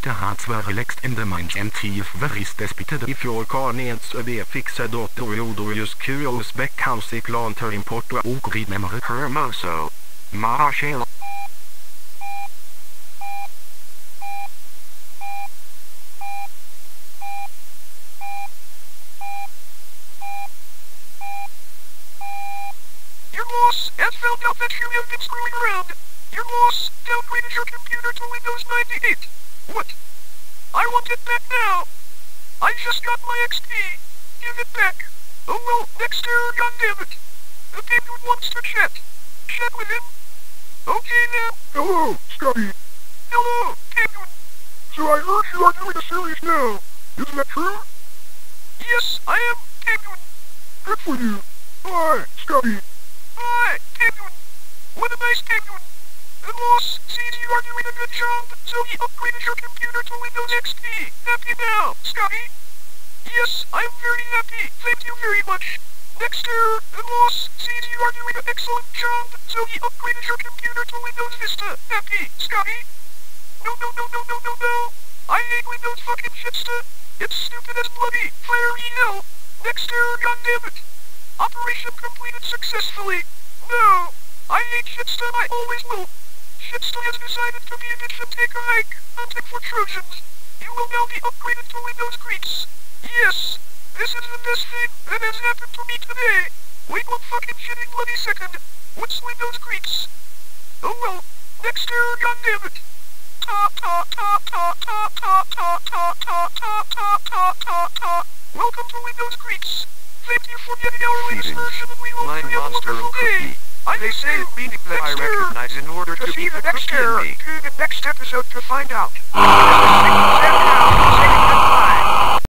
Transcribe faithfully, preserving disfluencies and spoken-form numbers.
the hearts were relaxed in the minds and teeth were despite. If your car needs to be fixed or you use curious backhouse planter import to ogrid memory hermoso. Marshall. Your boss has found out that you have been screwing around. Your boss downgraded your computer to Windows ninety-eight. What? I want it back now. I just got my X P. Give it back. Oh no, next error, goddammit. The penguin wants to chat. Chat with him. Okay now. Hello, Scotty. Hello, penguin. So I heard you are doing a series now. Isn't that true? Yes, I am, penguin. Good for you. Hi, Scotty. Hi, penguin. What a nice penguin. The boss sees you are doing a good job, so he upgraded your computer to Windows X P. Happy now, Scotty? Yes, I'm very happy. Thank you very much. Next error, the boss sees you are doing an excellent job, so he upgraded your computer to Windows Vista. Happy, Scotty? No, no, no, no, no, no, no. I hate Windows fucking Vista. It's stupid as bloody fiery hell. Next error, goddammit. Operation completed successfully. No, I hate Vista, I always will. Shitsta has decided to be a bitch and take a hike, hunting for Trojans. You will now be upgraded to Windows Greeks. Yes, this is the best thing that has happened to me today. Wait one fucking shitting bloody second. What's Windows Greeks? Oh well, next error, goddammit. Ta ta ta ta ta ta ta ta ta ta ta ta ta ta. Welcome to Windows Greeks. Thank you for getting our latest version and we hope My you have a monster wonderful day. cookie. They say meaning that I recognize in order to see be the the next cookie in error. me. To the next episode to find out.